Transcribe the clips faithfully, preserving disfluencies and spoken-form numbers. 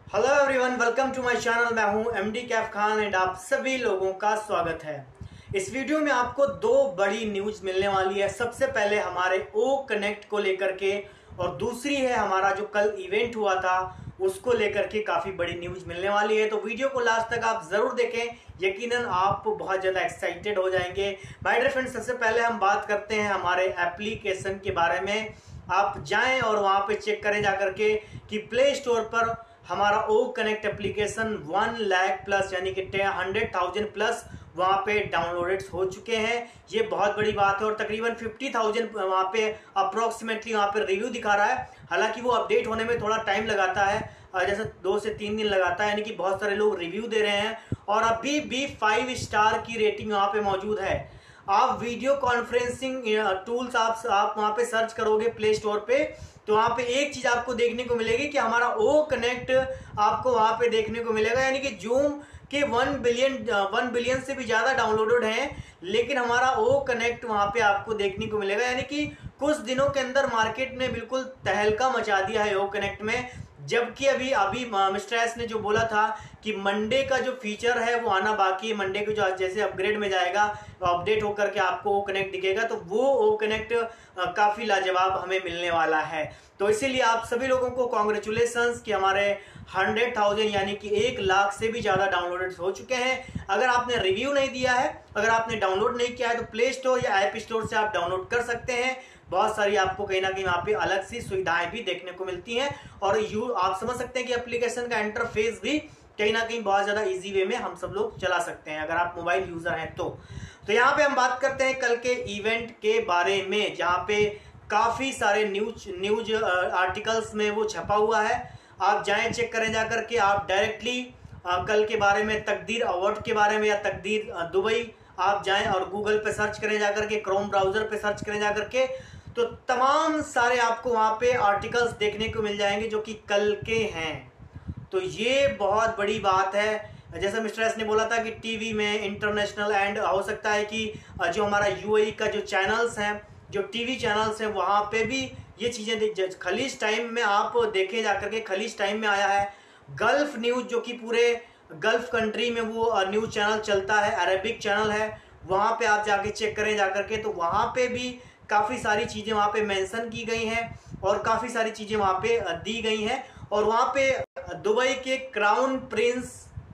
Hello everyone, welcome to my channel. मैं हूं MD Kaif Khan and आप सभी लोगों का स्वागत है। इस वीडियो में आपको दो बड़ी न्यूज मिलने वाली है। सबसे पहले हमारे ओ कनेक्ट को लेकर के और दूसरी है हमारा जो कल इवेंट हुआ था उसको लेकर के काफी बड़ी न्यूज मिलने वाली है। तो वीडियो को लास्ट तक आप जरूर देखें, यकीनन आप बहुत ज्यादा एक्साइटेड हो जाएंगे। माय डियर फ्रेंड्स, सबसे पहले हम बात करते हैं हमारे एप्लीकेशन के बारे में। आप जाएं और वहां पे चेक करें जाकर के कि प्ले स्टोर पर हमारा O connect application one lakh plus यानी कि हंड्रेड थाउजेंड प्लस वहां पे डाउनलोडेड हो चुके हैं। ये बहुत बड़ी बात है और तकरीबन फिफ्टी थाउजेंड वहां पे अप्रोक्सीमेटली वहां पे रिव्यू दिखा रहा है। हालांकि वो अपडेट होने में थोड़ा टाइम लगाता है, जैसे दो से तीन दिन लगाता है, यानी कि बहुत सारे लोग रिव्यू दे रहे हैं और अभी भी फाइव स्टार की रेटिंग वहां पे मौजूद है। आप वीडियो कॉन्फ्रेंसिंग टूल्स आप आप वहां पे सर्च करोगे प्ले स्टोर पे, तो वहां पे एक चीज आपको देखने को मिलेगी कि हमारा ओ कनेक्ट आपको वहां पे देखने को मिलेगा, यानी कि जूम के वन बिलियन वन बिलियन से भी ज्यादा डाउनलोडेड हैं, लेकिन हमारा ओ कनेक्ट वहां पे आपको देखने को मिलेगा। यानी कि कुछ दिनों के अंदर मार्केट ने बिल्कुल तहलका मचा दिया है ओ कनेक्ट में। जबकि अभी अभी मिस्टर एस ने जो बोला था कि मंडे का जो फीचर है वो आना बाकी है, मंडे को जो जैसे अपग्रेड में जाएगा अपडेट होकर के आपको ओ कनेक्ट दिखेगा, तो वो ओ कनेक्ट काफी लाजवाब हमें मिलने वाला है। तो इसीलिए आप सभी लोगों को कॉन्ग्रेचुलेशंस कि हमारे हंड्रेड थाउजेंड यानी कि एक लाख से भी ज्यादा डाउनलोडेड हो चुके हैं। अगर आपने रिव्यू नहीं दिया है, अगर आपने डाउनलोड नहीं किया है, तो प्ले स्टोर या ऐप स्टोर से आप डाउनलोड कर सकते हैं। बहुत सारी आपको कहीं ना कहीं वहां पे अलग सी सुविधाएं भी देखने को मिलती हैं और यू आप समझ सकते हैं कि एप्लीकेशन का इंटरफेस भी कहीं ना कहीं बहुत ज्यादा इजी वे में हम सब लोग चला सकते हैं अगर आप मोबाइल यूजर हैं तो। तो यहाँ पे हम बात करते हैं कल के इवेंट के बारे में, जहाँ पे काफी सारे न्यूज न्यूज आर्टिकल्स में वो छपा हुआ है। आप जाएं, चेक करें जाकर के। आप डायरेक्टली कल के बारे में, तकदीर अवार्ड के बारे में या तकदीर दुबई आप जाएं और गूगल पे सर्च करें जाकर के, क्रोम ब्राउजर पे सर्च करें जाकर के, तो तमाम सारे आपको वहां पे आर्टिकल्स देखने को मिल जाएंगे जो कि कल के हैं। तो ये बहुत बड़ी बात है। जैसा मिस्टर एस ने बोला था कि टीवी में इंटरनेशनल एंड हो सकता है कि जो हमारा यूएई का जो चैनल्स हैं, जो टीवी चैनल्स हैं, वहां पे भी ये चीजें खलीज टाइम में आप देखे जाकर के। खलीज टाइम में आया है गल्फ न्यूज, जो कि पूरे गल्फ कंट्री में वो न्यूज चैनल चलता है, अरेबिक चैनल है। वहां पे आप जाके चेक करें जाकर के, तो वहां पे भी काफी सारी चीजें वहां पे मेंशन की गई हैं और काफी सारी चीजें वहां पे दी गई हैं। और वहां पे दुबई के क्राउन प्रिंस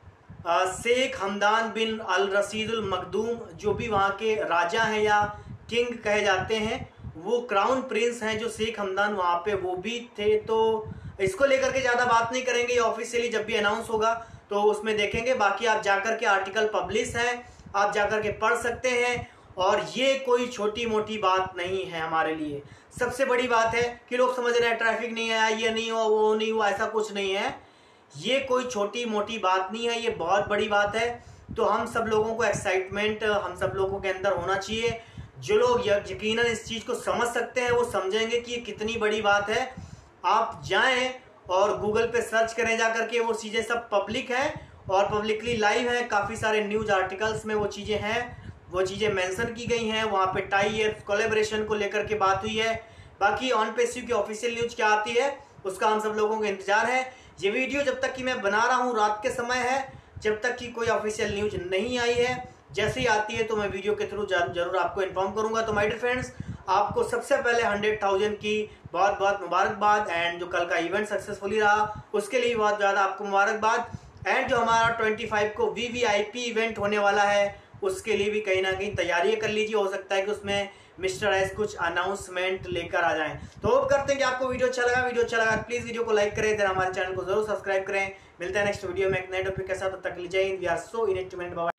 शेख हमदान बिन अल रशीदुल मखदूम, जो भी वहां के राजा हैं या किंग कहे जाते हैं, वो क्राउन प्रिंस हैं जो शेख हमदान, वहां पे वो भी थे। तो इसको लेकर के ज्यादा बात नहीं करेंगे, ये ऑफिशियली जब भी अनाउंस होगा तो उसमें देखेंगे। बाकी आप जाकर के आर्टिकल पब्लिश है, आप जाकर के पढ़ सकते हैं और ये कोई छोटी मोटी बात नहीं है हमारे लिए। सबसे बड़ी बात है कि लोग समझ रहे हैं ट्रैफिक नहीं आया, ये नहीं हुआ, वो नहीं हुआ, ऐसा कुछ नहीं है। ये कोई छोटी मोटी बात नहीं है, ये बहुत बड़ी बात है। तो हम सब लोगों को एक्साइटमेंट हम सब लोगों के अंदर होना चाहिए। जो लोग यकीनन इस चीज को समझ सकते हैं वो समझेंगे कि ये कितनी बड़ी बात है। आप जाएं और गूगल पे सर्च करें जाकर के, वो चीजें सब पब्लिक है और पब्लिकली लाइव है। काफी सारे न्यूज आर्टिकल्स में वो चीजें हैं, वो चीजें मेंशन की गई हैं। वहां पे टाई ईयर कोलैबोरेशन को लेकर के बात हुई है। बाकी ऑन पेसिव की ऑफिशियल न्यूज क्या आती है उसका हम सब लोगों को इंतजार है। ये वीडियो जब तक कि मैं बना रहा हूँ रात के समय है, जब तक कि कोई ऑफिशियल न्यूज नहीं आई है। जैसे ही आती है तो मैं वीडियो के थ्रू जरूर आपको इन्फॉर्म करूंगा। तो माय डियर फ्रेंड्स, आपको सबसे पहले हंड्रेड थाउजेंड की बहुत बहुत मुबारकबाद एंड जो कल का इवेंट सक्सेसफुली रहा उसके लिए बहुत ज्यादा आपको मुबारकबाद। एंड जो हमारा ट्वेंटी फाइव को वीवीआईपी इवेंट होने वाला है उसके लिए भी कहीं ना कहीं तैयारी कर लीजिए। हो सकता है कि उसमें मिस्टर एस कुछ अनाउंसमेंट लेकर आ जाएं। तो होप करते हैं कि आपको वीडियो अच्छा लगा। वीडियो अच्छा लगा प्लीज वीडियो को लाइक करें, देन हमारे चैनल को जरूर सब्सक्राइब करें। मिलते हैं नेक्स्ट वीडियो में एक नए टॉपिक के साथ, तब तक लीजिए। We are so in it to